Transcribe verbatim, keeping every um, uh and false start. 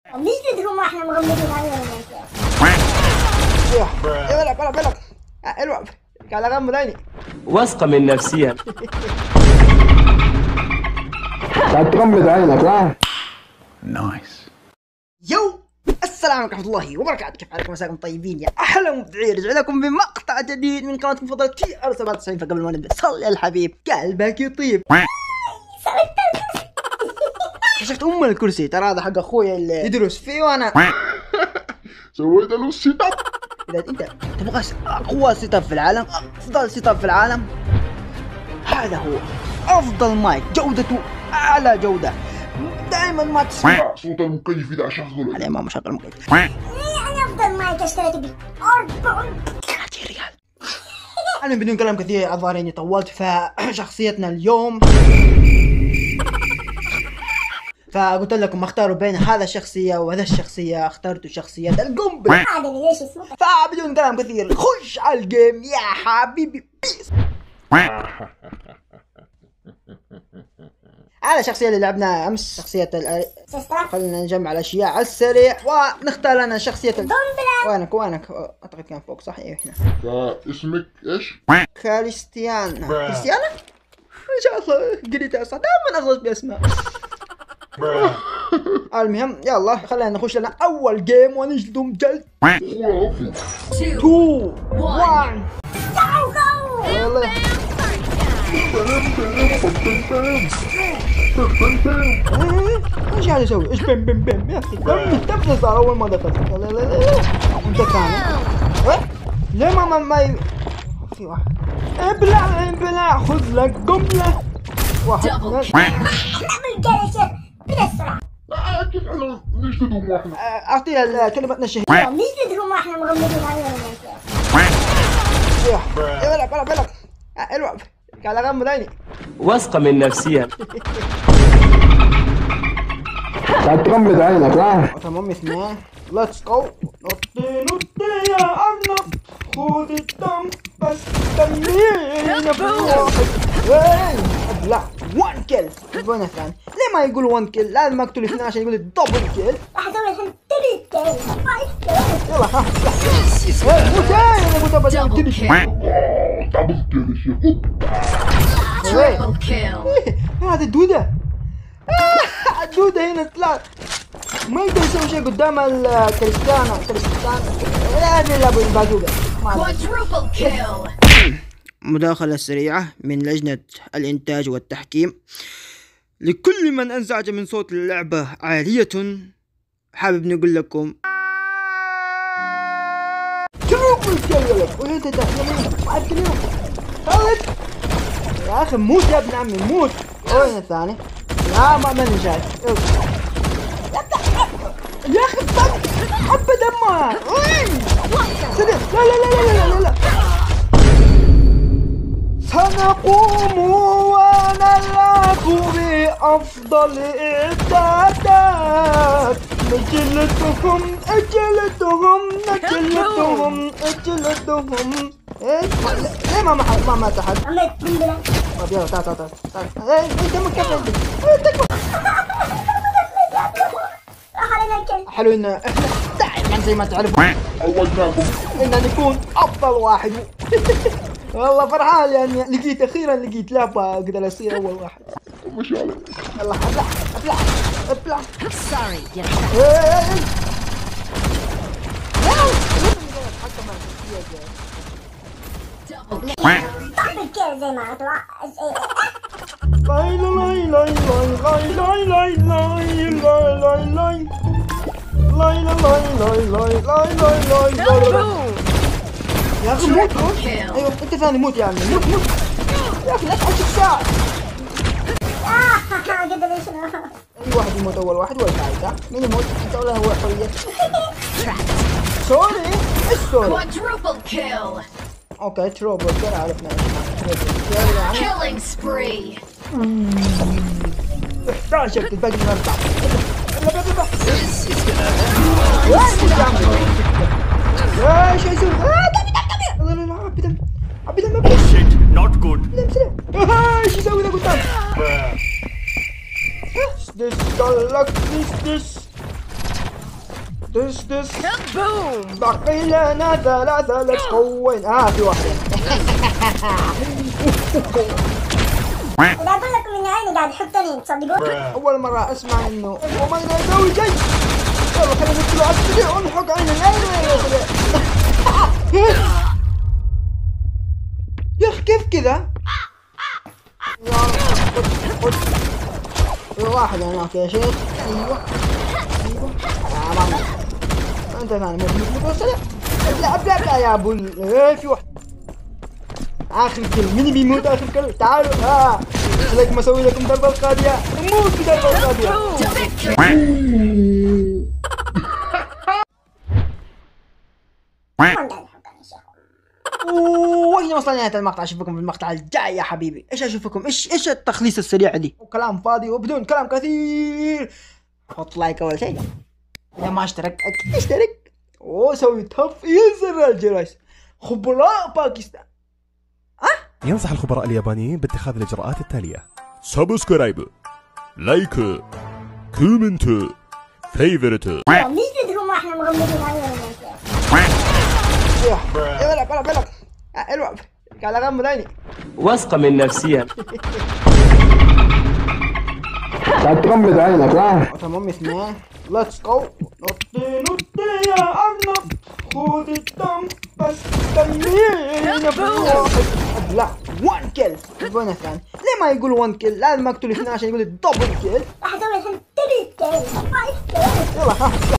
نجلدهم واحنا مغمضين عليهم. ايوه العب العب العب العب قاعد اغمض عيني. واثقة من نفسها. قاعد تغمض عينك ها؟ نايس. يو السلام عليكم ورحمة الله وبركاته، كيف حالكم؟ مساكم طيبين يا أحلى مبدعين. رجع لكم بمقطع جديد من قناتكم المفضلة تي ار سبعة وتسعين. فقبل ما نبدأ صلي على الحبيب قلبك يطيب. كشفت أم الكرسي، ترى هذا حق أخويا اللي يدرس فيه وأنا سويت له سيت اب. إذا أنت تبغى أقوى سيت اب في العالم، أفضل سيت اب في العالم، هذا هو أفضل مايك، جودته أعلى جودة، دائما ما تسمع صوت المكيف إذا أشغله. عليه ما مشغل المكيف. يعني افضل مايك اشتريت ب أربعة ريال. أنا بدون كلام كثير الظاهر إني طولت. فشخصيتنا اليوم فقلت لكم اختاروا بين هذا الشخصية وهذا الشخصية، اخترت شخصية القنبلة. هذا اللي ليش اسمه. فبدون كلام كثير خش على الجيم يا حبيبي. بيس. هذا الشخصية اللي لعبناها أمس، شخصية ال خلينا نجمع الأشياء على السريع ونختار لنا شخصية القنبلة. وينك وينك؟ أعتقد كان فوق صح؟ إيه هنا. فاسمك إيش؟ كريستيانا. كريستيانا؟ إن شاء الله قريتها صح، دائما أغلط بأسماء. المهم يلا خلينا نخش لنا أول جيم ونجلدهم جلد. تو واحد يلا. ايش قاعد يسوي؟ ايش بم بم بم يا اخي؟ دمي دمي صار اول ما دخلت. لا لا لا لا انت ثاني. ليه ما ما ما في واحد؟ ابلع ابلع خذ لك قنبلة. واحد اعمل جلسة بالاسرع. كيف احنا نجلدهم واحنا؟ اعطيها كلمتنا الشهيرة. نجلدهم واحنا مغمضين عليهم. ايوه العب العب العب العب قاعد اغمض عيني. واثقة من نفسها. قاعد تغمض عينك ها؟ تمام اثنين. ليتس جو. نطي نطي يا ارنب خذ الدم بس دمينا بواحد. وين ابلع وان كيل. وين الثاني؟ ليه ما يقول وان كيل؟ لازم اقتل اثنين عشان يقول دبل كيل. راح اسوي الحين تري كيل فايف كيل. يلا ها مو ثاني. انا قلت ابغى تري كيل. دبل كيل يا هذا الدودة. الدودة هنا طلعت ما يقدر يسوي شيء قدام الكريستيانا. كريستيانا لازم يلعب بالبازوكا. مداخلة سريعة من لجنة الإنتاج والتحكيم. لكل من انزعج من صوت اللعبة عالية حابب نقول لكم تروبل كيل. وين ده واحد كل يوم خالد يا أخي موت يا ابن عمي موت. وين الثاني؟ لا ما ماني شايف. يا اخي الطق حبة دمها. وين؟ لا لا لا لا لا لا. سنقوم ونلعب بأفضل إعدادات. نجلدهم اجلدهم نجلدهم اجلدهم. ايش؟ ليه ما ما مات أحد؟ عملت قنبلة. طيب يلا تعال تعال تعال. ايه ايه دمك كيف عندك؟ حلو ان احنا دائما زي ما تعرفوا عودناكم ان نكون افضل واحد. والله فرحان يعني لقيت اخيرا لقيت لعبه اقدر اصير اول واحد. مش عليك. يلا ابلع ابلع ابلع. سوري يا دبل كيل زي ما اطلع. لاي لاي لاي لاي لاي لاي لاي لاي لاي لاي لاي لاي لاي لاي لاي لاي لاي. يا اخي موت موت. ايوه انت ثاني موت يا عمي موت موت يا اخي لا تعيش الساعة. قدر يشنو. اي واحد يموت اول واحد ولا ها؟ مين يموت؟ انت ولا هو حرية؟ سوري ايش سوري؟ اوكي تروبل كيل عرفنا ايش killing spree. احتاجك الباقي نرجع. ايش يسوي؟ لا لا لا عبي دم عبي دم عبي دم. Not good. ايش يسوي ذا قدام؟ This this this this دس دس Boom. بقي لنا ثلاثة ليتس جو. وين؟ اه في واحدة. إذا أقول لكم إن عيني قاعد يحطني تصدقون؟ أول مرة أسمع إنه وما أقدر أسوي شيء. يلا خلينا ندخل على السريع ونحط عين العين. يا أخي كيف كذا؟ يا خد خد. في واحد هناك يا شيخ. أيوه أيوه. آه ما أنت ثاني مو مو سريع. لا لا لا يا أبو ال- إيه في واحد. آخر كل مين بيموت آخر كل؟ تعالوا آه لكم أسوي لكم ضربة قاضية. موت بضربة قاضية. وين قاعد يحطني شيخ؟ وهنا وصلنا نهاية المقطع. اشوفكم في المقطع الجاي يا حبيبي. ايش اشوفكم؟ ايش ايش التخليص السريع دي؟ وكلام فاضي وبدون كلام كثير. حط لايك اول شيء. اذا ما اشتركت اكيد اشترك. وسوي تفعيل زر الجرس. خبراء باكستان. ينصح الخبراء اليابانيين باتخاذ الإجراءات التالية: سبسكرايب، لايك، كومنت، فيفرت. يعني ليش تدرون احنا مغمضين علينا يلا العب العب العب العب. قاعد اغمض عيني. واثقة من نفسها. لا تغمض عينك لا. تمام اثنين. ليتس جو. نطي نطي يا ارنب خذ الدم بس دمينا بواحد. لا وان كيل. وين الثاني؟ ليه ما يقول وان كيل؟ لازم اقتل اثنين عشان يقول دبل كيل. راح اسوي الحين تري كيل فايف كيل. يلا ها